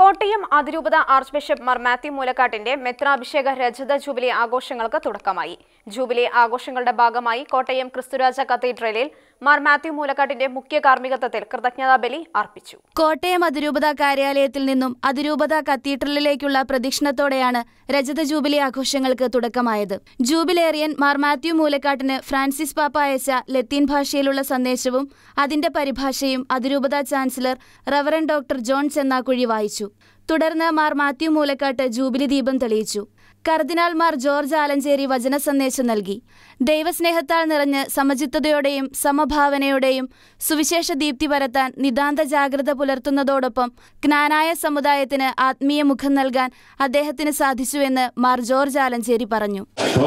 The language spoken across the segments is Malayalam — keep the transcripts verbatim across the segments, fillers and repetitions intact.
കോട്ടയം അതിരൂപത ആർച്ച് ബിഷപ്പ് മാർ മാത്യു മൂലക്കാട്ടിന്റെ മെത്രാഭിഷേക രജത ജൂബിലി ആഘോഷങ്ങൾക്ക് തുടക്കമായി. ജൂബിലി ആഘോഷങ്ങളുടെ ഭാഗമായി കോട്ടയം ക്രിസ്തുരാജ കത്തീഡ്രലിൽ മാർ മാത്യു മൂലക്കാട്ടിന്റെ മുഖ്യ കാർമ്മികത്വത്തിൽ കൃതജ്ഞതാ ബലി അർപ്പിച്ചു. കോട്ടയം അതിരൂപത കാര്യാലയത്തിൽ നിന്നും അതിരൂപത കത്തീഡ്രലിലേക്കുള്ള പ്രദക്ഷിണത്തോടെയാണ് രജത ജൂബിലി ആഘോഷങ്ങൾക്ക് തുടക്കമായത്. ജൂബിലേറിയൻ മാർ മാത്യു മൂലക്കാട്ടിന് ഫ്രാൻസിസ് പാപ്പ അയച്ച ലത്തീൻ ഭാഷയിലുള്ള സന്ദേശവും അതിന്റെ പരിഭാഷയും അതിരൂപത chancellor reverend doctor John Chennakkuzhi വായിച്ചു. തുടർന്ന് മാർ മാത്യു മൂലക്കാട്ട് ജൂബിലി ദീപം തെളിയിച്ചു. കർദിനാൾ മാർ ജോർജ് ആലഞ്ചേരി വചന സന്ദേശം നൽകി. ദൈവസ്നേഹത്താൽ നിറഞ്ഞ് സമചിത്തതയോടെയും സമഭാവനയോടെയും സുവിശേഷ ദീപ്തി പരത്താൻ നിതാന്ത ജാഗ്രത പുലർത്തുന്നതോടൊപ്പം ജ്ഞാനായ സമുദായത്തിന് ആത്മീയ മുഖം നൽകാൻ അദ്ദേഹത്തിന് സാധിച്ചുവെന്ന് മാർ ജോർജ് ആലഞ്ചേരി പറഞ്ഞു.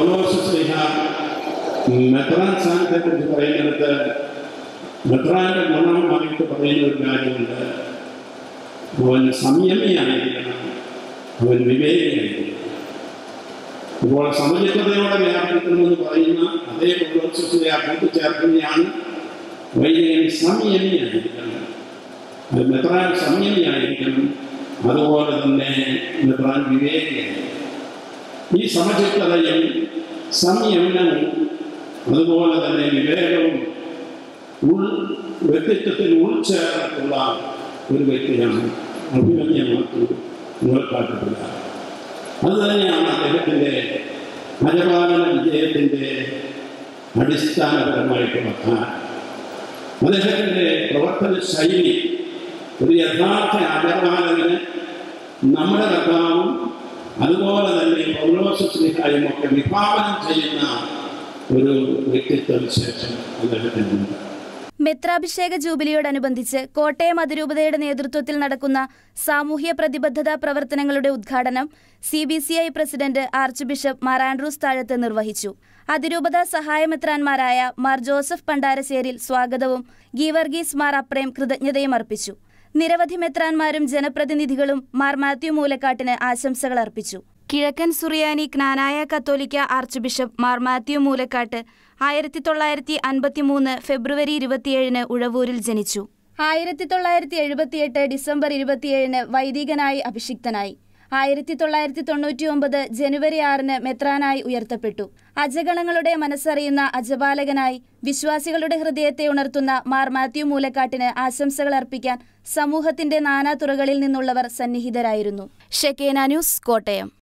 അവൻ സംയമിയായിരിക്കണം, അവൻ വിവേകിയായിരിക്കണം. ഇപ്പോൾ സമചിത്തതയോടെ വ്യാപരിക്കണമെന്ന് പറയുന്ന അതേ പൗലോസിനെ ആ കൂട്ടിച്ചേർക്കുന്നതാണ് വൈദികൻ സംയമിയായിരിക്കണം. അത് മെത്രാൻ സംയമിയായിരിക്കണം, അതുപോലെ തന്നെ മെത്രാൻ വിവേകിയായിരിക്കണം. ഈ സമചിത്തതയും സംയമനവും അതുപോലെ തന്നെ വിവേകവും ഉൾ വ്യക്തിത്വത്തിൽ ഉൾച്ചേർന്നിട്ടുള്ള ഒരു വ്യക്തിയാണ് അഭിമന്യമാക്കി മൂലക്കാട്ടിട്ടുള്ള. അത് തന്നെയാണ് അദ്ദേഹത്തിൻ്റെ അജപാലന വിജയത്തിൻ്റെ അടിസ്ഥാനപരമായിട്ടുള്ള കാരണം. അദ്ദേഹത്തിൻ്റെ പ്രവർത്തന ശൈലി ഒരു യഥാർത്ഥ അജപാലകന് നമ്മുടെ കർത്താവും അതുപോലെ തന്നെ പൗലോസ്ലീഹായും ഒക്കെ വിഭാവനം ചെയ്യുന്ന ഒരു വ്യക്തിത്വ വിശേഷം അദ്ദേഹത്തിനുണ്ട്. മെത്രാഭിഷേക ജൂബിലിയോടനുബന്ധിച്ച് കോട്ടയം അതിരൂപതയുടെ നേതൃത്വത്തിൽ നടക്കുന്ന സാമൂഹ്യ പ്രതിബദ്ധതാ പ്രവർത്തനങ്ങളുടെ ഉദ്ഘാടനം C B C I president archbishop Mar Andrews Thazhath നിർവഹിച്ചു. അതിരൂപത സഹായമെത്രാന്മാരായ മാർ ജോസഫ് പണ്ടാരശ്ശേരിൽ സ്വാഗതവും ഗീവർഗീസ് മാർ അപ്രേം കൃതജ്ഞതയും അർപ്പിച്ചു. നിരവധി മെത്രാന്മാരും ജനപ്രതിനിധികളും മാർ മാത്യു മൂലക്കാട്ടിന് ആശംസകൾ അർപ്പിച്ചു. കിഴക്കൻ സുറിയാനി ജ്ഞാനായ കത്തോലിക്ക ആർച്ച് ബിഷപ്പ് മാർ മാത്യു മൂലക്കാട്ട് ആയിരത്തി തൊള്ളായിരത്തി അൻപത്തി മൂന്ന് ഫെബ്രുവരി ഇരുപത്തിയേഴിന് ഉഴവൂരിൽ ജനിച്ചു. ആയിരത്തി തൊള്ളായിരത്തി എഴുപത്തിയെട്ട് ഡിസംബർ ഇരുപത്തിയേഴിന് വൈദികനായി അഭിഷിക്തനായി. ആയിരത്തി തൊള്ളായിരത്തി തൊണ്ണൂറ്റി ഒമ്പത് ജനുവരി ആറിന് മെത്രാനായി ഉയർത്തപ്പെട്ടു. അജഗണങ്ങളുടെ മനസ്സറിയുന്ന അജപാലകനായി വിശ്വാസികളുടെ ഹൃദയത്തെ ഉണർത്തുന്ന മാർ മാത്യു മൂലക്കാട്ടിന് ആശംസകൾ അർപ്പിക്കാൻ സമൂഹത്തിന്റെ നാനാതുറകളിൽ നിന്നുള്ളവർ സന്നിഹിതരായിരുന്നു. ഷെക്കേന ന്യൂസ്, കോട്ടയം.